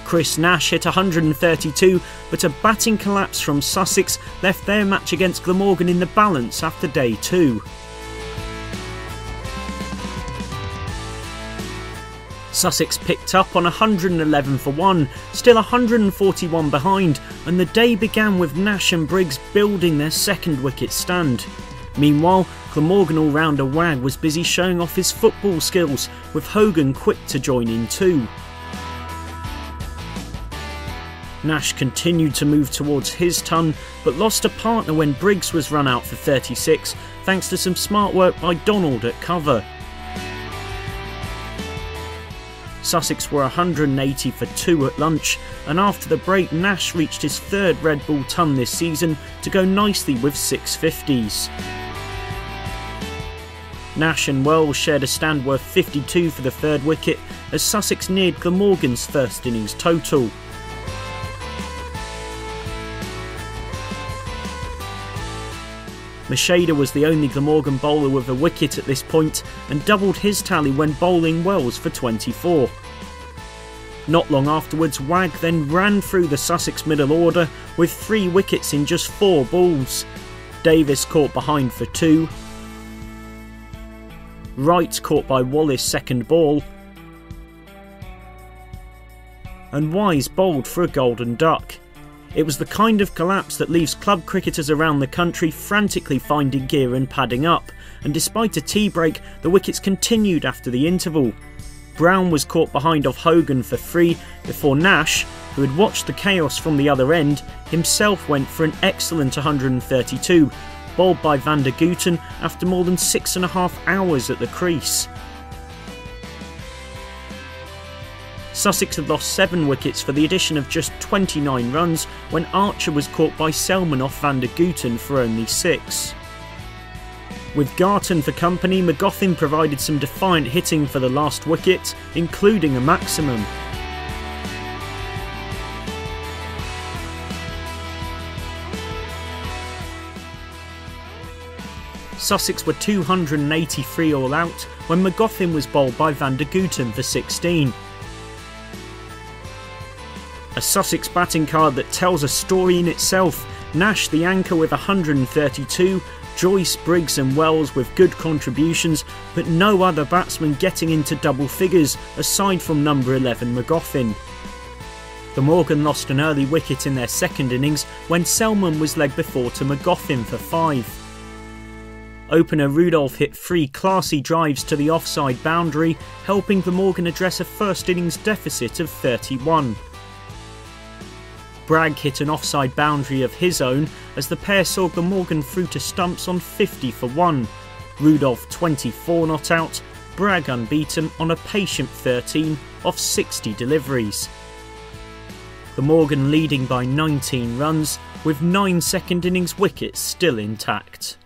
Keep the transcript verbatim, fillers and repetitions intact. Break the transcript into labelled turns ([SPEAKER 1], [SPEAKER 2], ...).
[SPEAKER 1] Chris Nash hit one hundred thirty-two, but a batting collapse from Sussex left their match against Glamorgan in the balance after day two. Sussex picked up on one hundred eleven for one, still one hundred forty-one behind, and the day began with Nash and Briggs building their second wicket stand. Meanwhile, Glamorgan all-rounder Wagg was busy showing off his football skills, with Hogan quick to join in too. Nash continued to move towards his ton, but lost a partner when Briggs was run out for thirty-six, thanks to some smart work by Donald at cover. Sussex were one hundred eighty for two at lunch, and after the break Nash reached his third red ball ton this season to go nicely with six fifties. Nash and Wells shared a stand worth fifty-two for the third wicket as Sussex neared Glamorgan's first innings total. Macheda was the only Glamorgan bowler with a wicket at this point and doubled his tally when bowling Wells for twenty-four. Not long afterwards, Wagg then ran through the Sussex middle order with three wickets in just four balls. Davis caught behind for two. Wright caught by Wallace second ball. And Wise bowled for a golden duck. It was the kind of collapse that leaves club cricketers around the country frantically finding gear and padding up, and despite a tea break, the wickets continued after the interval. Brown was caught behind off Hogan for three before Nash, who had watched the chaos from the other end, himself went for an excellent one hundred thirty-two, bowled by Van der Gooten after more than six and a half hours at the crease. Sussex had lost seven wickets for the addition of just twenty-nine runs when Archer was caught by Selman off Van der Gooten for only six. With Garton for company, McGoffin provided some defiant hitting for the last wicket, including a maximum. Sussex were two hundred eighty-three all out when McGoffin was bowled by Van der Gooten for sixteen. A Sussex batting card that tells a story in itself. Nash the anchor with one hundred thirty-two, Joyce, Briggs and Wells with good contributions, but no other batsman getting into double figures aside from number eleven McGoffin. Glamorgan lost an early wicket in their second innings when Selman was legged before to McGoffin for five. Opener Rudolph hit three classy drives to the offside boundary, helping Glamorgan address a first innings deficit of thirty-one. Bragg hit an offside boundary of his own as the pair saw Glamorgan through to stumps on fifty for one. Rudolph twenty-four not out, Bragg unbeaten on a patient thirteen off sixty deliveries. Glamorgan leading by nineteen runs with nine second innings wickets still intact.